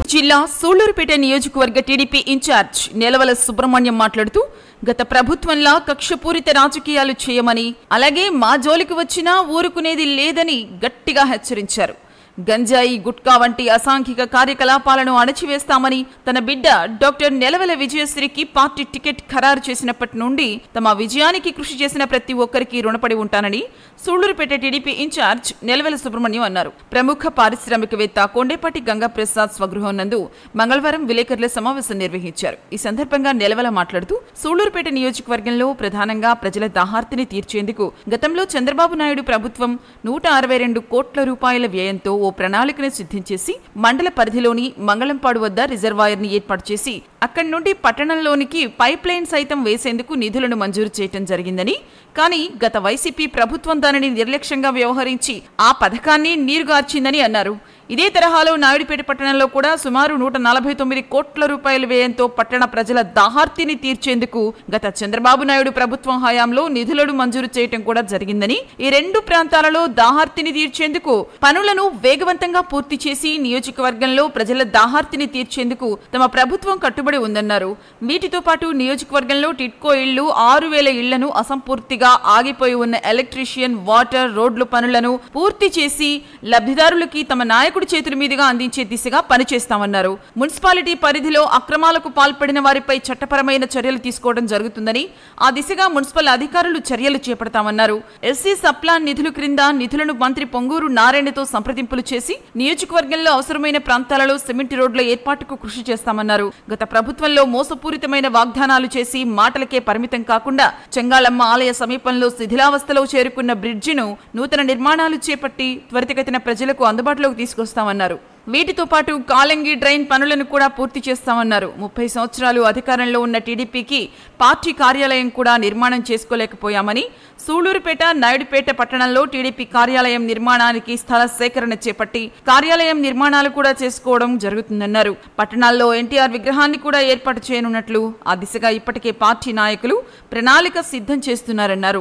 జిల్లా సూళ్లూరుపేట నియోజకవర్గ TDP in charge Nelavala Subrahmanyam మాట్లాడుతూ గత ప్రభుత్వంలా కక్షపూరిత రాజకీయాలు చేయమని అలాగే మా జోలికి వచ్చినా ఊరుకునేది లేదని గట్టిగా హెచ్చరించారు. గంజాయి గుట్కా వంటి అసాంఘిక కార్యకలాపాలను అణచివేస్తామని తన బిడ్డ డాక్టర్ నెలవల విజయశ్రీకి పార్టీ టికెట్ ఖరారు చేసినప్పటి నుండి తమ విజయానికి కృషి చేసిన ప్రతి ఒక్కరికి రుణపడి ఉంటానని సూళ్లూరుపేట టీడీపీ ఇన్ఛార్జ్ నెలవల సుబ్రహ్మణ్యం అన్నారు. ప్రముఖ పారిశ్రామికవేత్త కొండేపాటి గంగాప్రసాద్ స్వగృహం నందు మంగళవారం విలేకరుల సమావేశం నిర్వహించారు. ఈ సందర్భంగా నెలవల మాట్లాడుతూ సూళ్లూరుపేట నియోజకవర్గంలో ప్రధానంగా ప్రజల దాహార్తిని తీర్చేందుకు గతంలో చంద్రబాబు నాయుడు ప్రభుత్వం 162 కోట్ల రూపాయల వ్యయంతో ఓ ప్రణాళికను సిద్ధం చేసి మండల పరిధిలోని మంగళంపాడు వద్ద రిజర్వాయర్ని ఏర్పాటు చేసి అక్కడి నుండి పట్టణంలోనికి పైప్ లైన్ సైతం వేసేందుకు నిధులను మంజూరు చేయడం జరిగిందని, కానీ గత వైసీపీ ప్రభుత్వం దానిని నిర్లక్ష్యంగా వ్యవహరించి ఆ పథకాన్ని నీరుగార్చిందని అన్నారు. ఇదే తరహాలో నాయుడుపేట పట్టణంలో కూడా సుమారు 149 కోట్ల రూపాయల వ్యయంతో పట్టణ ప్రజల దాహార్తిని తీర్చేందుకు గత చంద్రబాబు నాయుడు ప్రభుత్వం హయాంలో నిధులను మంజూరు చేయటం కూడా జరిగిందని, ఈ రెండు ప్రాంతాలలో దాహార్తిని తీర్చేందుకు పనులను వేగవంతంగా పూర్తి చేసి నియోజకవర్గంలో ప్రజల దాహార్తిని తీర్చేందుకు తమ ప్రభుత్వం కట్టుబడి ఉందన్నారు. వీటితో పాటు నియోజకవర్గంలో టిట్కో ఇళ్లు 6,000 ఇళ్లను అసంపూర్తిగా ఆగిపోయి ఉన్న ఎలక్ట్రీషియన్, వాటర్, రోడ్లు పనులను పూర్తి చేసి లబ్ధిదారులకి తమ నాయకుడి చేతుల మీదుగా అందించే దిశగా పనిచేస్తామన్నారు. మున్సిపాలిటీ పరిధిలో అక్రమాలకు పాల్పడిన వారిపై చట్టపరమైన చర్యలు తీసుకోవడం జరుగుతుందని, ఆ దిశగా మున్సిపల్ అధికారులు చర్యలు చేపడతామన్నారు. ఎస్సీ సప్లాన్ నిధుల క్రింద నిధులను మంత్రి పొంగూరు నారాయణతో సంప్రదింపులు చేసి నియోజకవర్గంలో అవసరమైన ప్రాంతాలలో సిమెంట్ రోడ్ల ఏర్పాటుకు కృషి చేస్తామన్నారు. గత ప్రభుత్వంలో మోసపూరితమైన వాగ్దానాలు చేసి మాటలకే పరిమితం కాకుండా చెంగాళమ్మ ఆలయ సమీపంలో శిథిలావస్థలో చేరుకున్న బ్రిడ్జిను నూతన నిర్మాణాలు చేపట్టి త్వరితగతిన ప్రజలకు అందుబాటులోకి తీసుకొస్తామన్నారు. వీటితో పాటు కాలంగి డ్రైన్ పనులను కూడా పూర్తి చేస్తామన్నారు. 30 సంవత్సరాలు అధికారంలో ఉన్న టీడీపీకి పార్టీ కార్యాలయం కూడా నిర్మాణం చేసుకోలేకపోయామని, సూళ్లూరుపేట, నాయుడుపేట పట్టణంలో టీడీపీ కార్యాలయం నిర్మాణానికి స్థల సేకరణ చేపట్టి కార్యాలయం నిర్మాణాలు కూడా చేసుకోవడం జరుగుతుందన్నారు. పట్టణాల్లో ఎన్టీఆర్ విగ్రహాన్ని కూడా ఏర్పాటు చేయనున్నట్లు ఆ దిశగా ఇప్పటికే పార్టీ నాయకులు ప్రణాళిక సిద్ధం చేస్తున్నారన్నారు.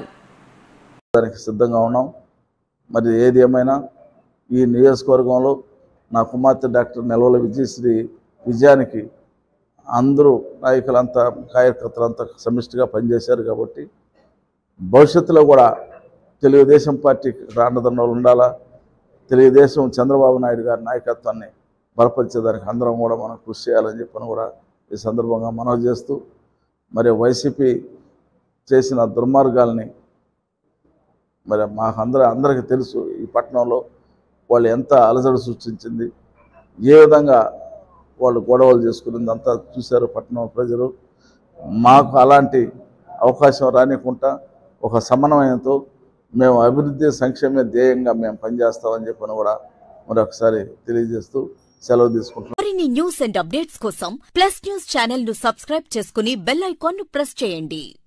సిద్ధంగా ఉన్నాం. మరి ఏది ఏమైనా ఈ నియోజకవర్గంలో నా కుమార్తె డాక్టర్ నెలవల విజయశ్రీ విజయానికి అందరూ నాయకులంతా, కార్యకర్తలంతా సమిష్టిగా పనిచేశారు. కాబట్టి భవిష్యత్తులో కూడా తెలుగుదేశం పార్టీకి అండదండలు ఉండాలా, తెలుగుదేశం చంద్రబాబు నాయుడు గారి నాయకత్వాన్ని బలపరిచేదానికి అందరం కూడా మనం కృషి చేయాలని చెప్పని కూడా ఈ సందర్భంగా మనవి చేస్తూ, మరి వైసీపీ చేసిన దుర్మార్గాల్ని మరి అందరికీ తెలుసు. ఈ పట్టణంలో వాళ్ళు ఎంత అలజడి సృష్టించింది, ఏ విధంగా వాళ్ళు గొడవలు చేసుకున్నది అంతా చూశారు పట్టణం ప్రజలు. మాకు అలాంటి అవకాశం రానికుండా ఒక సమన్వయంతో మేము అభివృద్ధి సంక్షేమ ధ్యేయంగా మేము పనిచేస్తామని చెప్పని కూడా మరొకసారి తెలియజేస్తూ సెలవు తీసుకుంటున్నాం. మరిన్ని న్యూస్ అండ్ అప్డేట్స్ కోసం ప్లస్ న్యూస్ ఛానల్ ను సబ్స్క్రైబ్ చేసుకుని బెల్ ఐకాన్ ను ప్రెస్ చేయండి.